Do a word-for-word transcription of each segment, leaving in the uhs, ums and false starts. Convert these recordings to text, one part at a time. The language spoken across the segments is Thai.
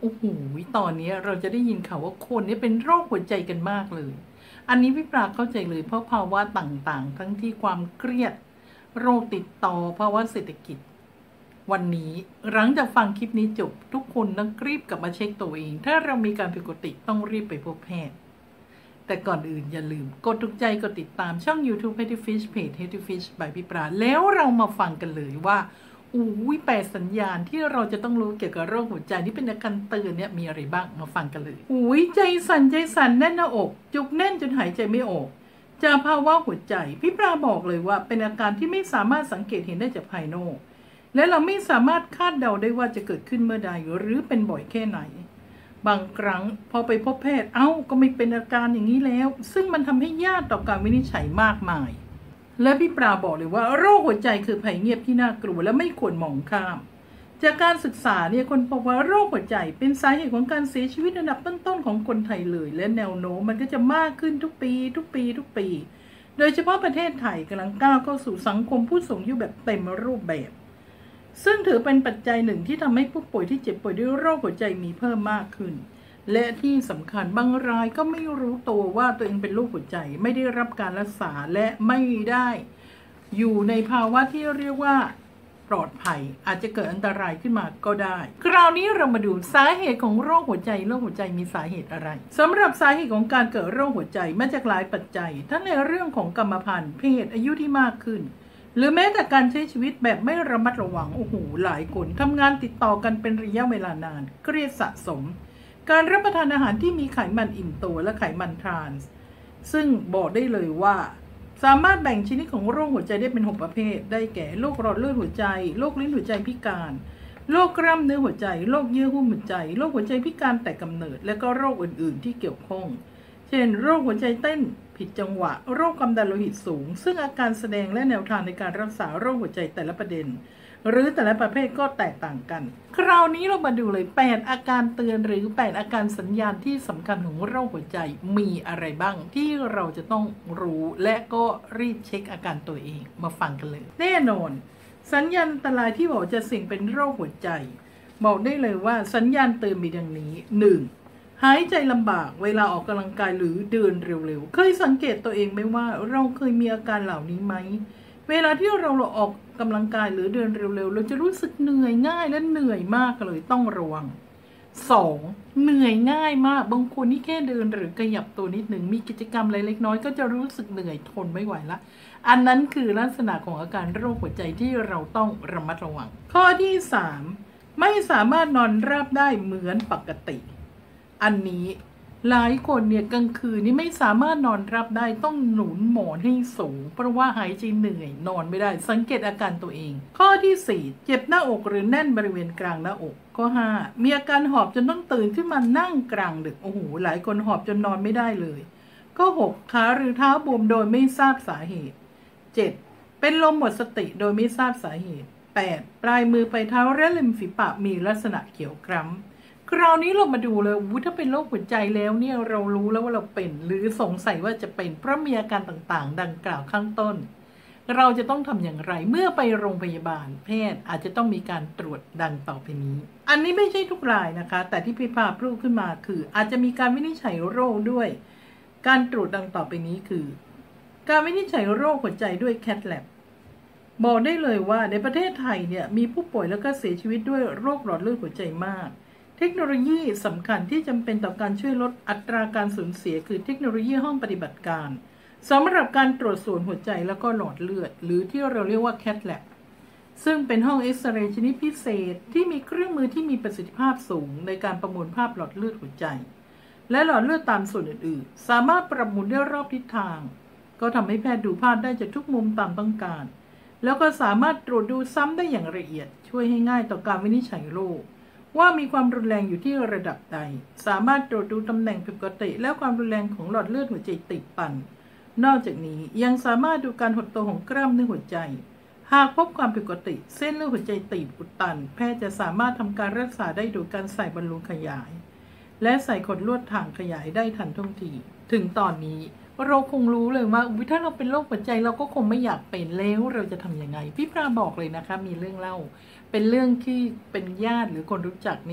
โอ้โหตอนนี้เราจะได้ยินข่าวว่าคนนี้เป็นโรคหัวใจกันมากเลยอันนี้พี่ปราเข้าใจเลยเพราะภาวะต่างๆทั้งที่ความเครียดโรคติดต่อภาวะเศรษฐกิจวันนี้หลังจากฟังคลิปนี้จบทุกคนต้องรีบกลับมาเช็คตัวเองถ้าเรามีการผิดปกติต้องรีบไปพบแพทย์แต่ก่อนอื่นอย่าลืมกดถูกใจกดติดตามช่อง YouTube Healthy Fish Page Healthy Fish by พี่ปราแล้วเรามาฟังกันเลยว่าอุ้ยแปดสัญญาณที่เราจะต้องรู้เกี่ยวกับโรคหัวใจที่เป็นอาการเตือนเนี่ยมีอะไรบ้างมาฟังกันเลยอุ้ยใจสั่นใจสั่นแน่นหน้าอกจุกแน่นจนหายใจไม่ออกจะภาวะหัวใจพี่ปราบอกเลยว่าเป็นอาการที่ไม่สามารถสังเกตเห็นได้จากภายนอกและเราไม่สามารถคาดเดาได้ว่าจะเกิดขึ้นเมื่อใดหรือเป็นบ่อยแค่ไหนบางครั้งพอไปพบแพทย์เอ้าก็ไม่เป็นอาการอย่างนี้แล้วซึ่งมันทำให้ยากต่อการวินิจฉัยมากมายและพี่ปราบอกเลยว่าโรคหัวใจคือภัยเงียบที่น่ากลัวและไม่ควรมองข้ามจากการศึกษาเนี่ยคนพบว่าโรคหัวใจเป็นสาเหตุของการเสียชีวิตอันดับต้นๆของคนไทยเลยและแนวโน้มมันก็จะมากขึ้นทุกปีทุกปีทุกปีโดยเฉพาะประเทศไทยกำลังก้าวเข้าสู่สังคมผู้สูงอายุแบบเต็มรูปแบบซึ่งถือเป็นปัจจัยหนึ่งที่ทำให้ผู้ป่วยที่เจ็บป่วยด้วยโรคหัวใจมีเพิ่มมากขึ้นและที่สำคัญบางรายก็ไม่รู้ตัวว่าตัวเองเป็นโรคหัวใจไม่ได้รับการรักษาและไม่ได้อยู่ในภาวะที่เรียกว่าปลอดภัยอาจจะเกิดอันตรายขึ้นมาก็ได้คราวนี้เรามาดูสาเหตุของโรคหัวใจโรคหัวใจมีสาเหตุอะไรสำหรับสาเหตุของการเกิดโรคหัวใจมาจากหลายปัจจัยทั้งในเรื่องของกรรมพันธุ์เพศอายุที่มากขึ้นหรือแม้แต่การใช้ชีวิตแบบไม่ระมัดระวังโอ้โหหลายคนทำงานติดต่อกันเป็นระยะเวลานานเครียดสะสมการรับประทานอาหารที่มีไขมันอิ่มตัวและไขมันทรานส์ซึ่งบอกได้เลยว่าสามารถแบ่งชนิดของโรคหัวใจได้เป็นหกประเภทได้แก่โรคหลอดเลือดหัวใจโรคลิ้นหัวใจพิการโรคกล้ามเนื้อหัวใจโรคเยื่อหุ้มหัวใจโรคหัวใจพิการแต่กำเนิดและก็โรคอื่นๆที่เกี่ยวข้องเช่นโรคหัวใจเต้นผิดจังหวะโรคความดันโลหิตสูงซึ่งอาการแสดงและแนวทางในการรักษาโรคหัวใจแต่ละประเด็นหรือแต่ละประเภทก็แตกต่างกันคราวนี้เรามาดูเลยแปดอาการเตือนหรือแปดอาการสัญญาณที่สำคัญของโรคหัวใจมีอะไรบ้างที่เราจะต้องรู้และก็รีบเช็คอาการตัวเองมาฟังกันเลยแน่นอนสัญญาณอันตรายที่บอกจะเสี่ยงเป็นโรคหัวใจบอกได้เลยว่าสัญญาณเตือนมีดังนี้ หนึ่ง หายใจลำบากเวลาออกกำลังกายหรือเดินเร็วๆเคยสังเกตตัวเองไหมว่าเราเคยมีอาการเหล่านี้ไหมเวลาที่เราออกกำลังกายหรือเดินเร็วๆเราจะรู้สึกเหนื่อยง่ายและเหนื่อยมากเลยต้องระวัง สอง เหนื่อยง่ายมากบางคนนี่แค่เดินหรือขยับตัวนิดหนึ่งมีกิจกรรมอะไรเล็กน้อยก็จะรู้สึกเหนื่อยทนไม่ไหวละอันนั้นคือลักษณะของอาการโรคหัวใจที่เราต้องระมัดระวังข้อที่สามไม่สามารถนอนราบได้เหมือนปกติอันนี้หลายคนเนี่ยกลางคืนนี่ไม่สามารถนอนรับได้ต้องหนุนหมอนให้สูงเพราะว่าหายใจเหนื่อยนอนไม่ได้สังเกตอาการตัวเองข้อที่สี่เจ็บหน้าอกหรือแน่นบริเวณกลางหน้าอกข้อห้ามีอาการหอบจนต้องตื่นขึ้นมานั่งกลางดึกโอ้โหหลายคนหอบจนนอนไม่ได้เลยข้อหกขาหรือเท้าบวมโดยไม่ทราบสาเหตุเจ็ดเป็นลมหมดสติโดยไม่ทราบสาเหตุแปดปลายมือปลายเท้าและริมฝีปากมีลักษณะเขียวคล้ำคราวนี้เรามาดูเลยว่าถ้าเป็นโรคหัวใจแล้วเนี่ยเรารู้แล้วว่าเราเป็นหรือสงสัยว่าจะเป็นเพราะมีอาการต่างๆดังกล่าวข้างต้นเราจะต้องทำอย่างไรเมื่อไปโรงพยาบาลแพทย์อาจจะต้องมีการตรวจดังต่อไปนี้อันนี้ไม่ใช่ทุกรายนะคะแต่ที่พี่ภาพรูปขึ้นมาคืออาจจะมีการวินิจฉัยโรคด้วยการตรวจดังต่อไปนี้คือการวินิจฉัยโรคหัวใจด้วย แคท แลบ บอกได้เลยว่าในประเทศไทยเนี่ยมีผู้ป่วยแล้วก็เสียชีวิตด้วยโรคหลอดเลือดหัวใจมากเทคโนโลยีสำคัญที่จำเป็นต่อการช่วยลดอัตราการสูญเสียคือเทคโนโลยีห้องปฏิบัติการสำหรับการตรวจส่วนหัวใจแล้วก็หลอดเลือดหรือที่เราเรียกว่า แคท แลบ ซึ่งเป็นห้องเอ็กซเรย์ชนิดพิเศษที่มีเครื่องมือที่มีประสิทธิภาพสูงในการประมวลภาพหลอดเลือดหัวใจและหลอดเลือดตามส่วนอื่นๆสามารถปรับหมุนได้รอบทิศทางก็ทำให้แพทย์ดูภาพได้จากทุกมุมตามต้องการแล้วก็สามารถตรวจดูซ้ำได้อย่างละเอียดช่วยให้ง่ายต่อการวินิจฉัยโรคว่ามีความรุนแรงอยู่ที่ระดับใดสามารถตรวจดูตำแหน่งผิดปกติและความรุนแรงของหลอดเลือดหัวใจตีบตันนอกจากนี้ยังสามารถดูการหดตัวของกล้ามเนื้อหัวใจหากพบความผิดปกติเส้นเลือดหัวใจตีบอุดตันแพทย์จะสามารถทำการรักษาได้โดยการใส่บอลลูนขยายและใส่ขดลวดถ่างขยายได้ทันท่วงทีถึงตอนนี้เราคงรู้เลยว่าถ้าเราเป็นโรคหัวใจเราก็คงไม่อยากเป็นแล้วเราจะทำยังไงพี่ปราบอกเลยนะคะมีเรื่องเล่าเป็นเรื่องที่เป็นญาติหรือคนรู้จักเนี่ยเค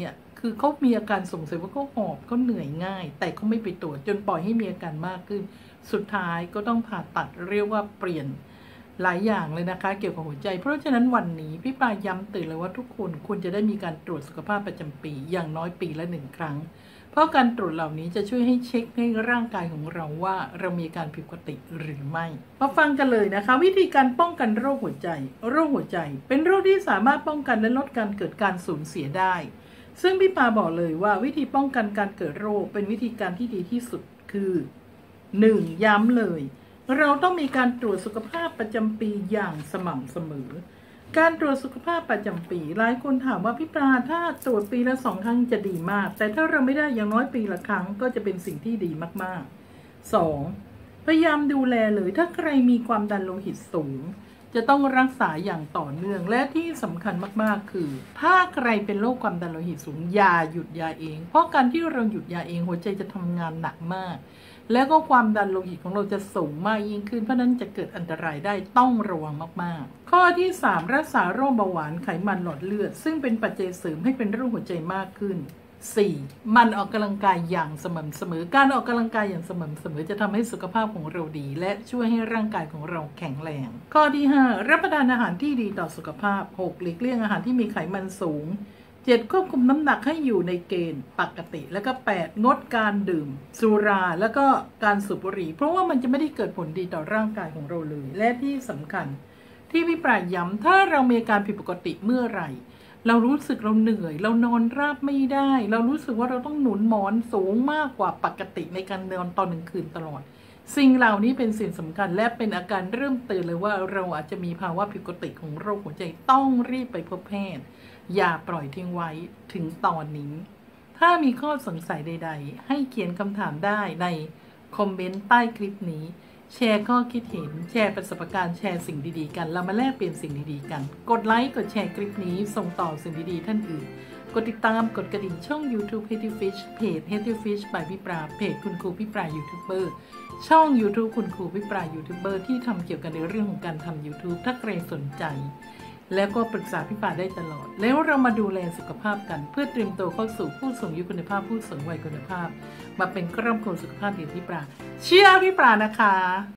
คือเขามีอาการสงสัยว่าเขาหอบเขาเหนื่อยง่าย แต่เขาไม่ไปตรวจจนปล่อยให้มีอาการมากขึ้นสุดท้ายก็ต้องผ่าตัดเรียกว่าเปลี่ยนหลายอย่างเลยนะคะเกี่ยวกับหัวใจเพราะฉะนั้นวันนี้พี่ปลาย้ำเตือนเลยว่าทุกคนควรจะได้มีการตรวจสุขภาพประจำปีอย่างน้อยปีละหนึ่งครั้งเพราะการตรวจเหล่านี้จะช่วยให้เช็คให้ร่างกายของเราว่าเรามีการผิดปกติหรือไม่มาฟังกันเลยนะคะวิธีการป้องกันโรคหัวใจโรคหัวใจเป็นโรคที่สามารถป้องกันและลดการเกิดการสูญเสียได้ซึ่งพี่ปาบอกเลยว่าวิธีป้องกันการเกิดโรคเป็นวิธีการที่ดีที่สุดคือ หนึ่ง ย้ำเลยเราต้องมีการตรวจสุขภาพประจำปีอย่างสม่ำเสมอการตรวจสุขภาพประจำปีหลายคนถามว่าพี่ปลาถ้าตรวจปีละสองครั้งจะดีมากแต่ถ้าเราไม่ได้อย่างน้อยปีละครั้งก็จะเป็นสิ่งที่ดีมากๆ สอง พยายามดูแลเลยถ้าใครมีความดันโลหิตสูงจะต้องรักษาอย่างต่อเนื่องและที่สำคัญมากๆคือถ้าใครเป็นโรคความดันโลหิตสูงอย่าหยุดยาเองเพราะการที่เราหยุดยาเองหัวใจจะทำงานหนักมากแล้วก็ความดันโลหิตของเราจะสูงมากยิ่งขึ้นเพราะนั้นจะเกิดอันตรายได้ต้องระวังมากๆข้อที่สามรักษาโรคเบาหวานไขมันหลอดเลือดซึ่งเป็นปัจจัยเสริมให้เป็นโรคหัวใจมากขึ้น สี่ มันออกกำลังกายอย่างสม่ำเสมอการออกกำลังกายอย่างสม่ำเสมอจะทำให้สุขภาพของเราดีและช่วยให้ร่างกายของเราแข็งแรงข้อที่ห้ารับประทานอาหารที่ดีต่อสุขภาพ หก หลีกเลี่ยงอาหารที่มีไขมันสูง เจ็ด ควบคุมน้ำหนักให้อยู่ในเกณฑ์ปกติแล้วก็ แปด งดการดื่มสุราแล้วก็การสูบบุหรี่เพราะว่ามันจะไม่ได้เกิดผลดีต่อร่างกายของเราเลยและที่สำคัญที่พี่ปลายย้ำถ้าเรามีอาการผิดปกติเมื่อไหร่เรารู้สึกเราเหนื่อยเรานอนราบไม่ได้เรารู้สึกว่าเราต้องหนุนหมอนสูงมากกว่าปกติในการนอนตอนหนึ่งคืนตลอดสิ่งเหล่านี้เป็นสิ่งสำคัญและเป็นอาการเริ่มเตือนเลยว่าเราอาจจะมีภาวะผิดปกติของโรคหัวใจต้องรีบไปพบแพทย์อย่าปล่อยทิ้งไว้ถึงตอนนี้ถ้ามีข้อสงสัยใดๆให้เขียนคำถามได้ในคอมเมนต์ใต้คลิปนี้แชร์ข้อคิดเห็นแชร์ประสบการณ์แชร์สิ่งดีๆกันเรามาแลกเปลี่ยนสิ่งดีๆกันกดไลค์กดแชร์คลิปนี้ส่งต่อสิ่งดีๆท่านอื่นกดติดตามกดกระดิ่งช่อง YouTube Healthy Fish เพจ Healthy Fish by พี่ปราเพจคุณครูพี่ปรายูทูบเบอร์ช่อง YouTube คุณครูพี่ปรายูทูบเบอร์ที่ทำเกี่ยวกับในเรื่องของการทำ YouTube ถ้าใครสนใจแล้วก็ปรึกษาพี่ปราได้ตลอดแล้วเรามาดูแลสุขภาพกันเพื่อเตรียมตัวเข้าสู่ผู้สูงอายุคุณภาพผู้สูงวัยคุณภาพมาเป็นครอบครัวสุขภาพดีพี่ปราเชื่อพี่ปรานะคะ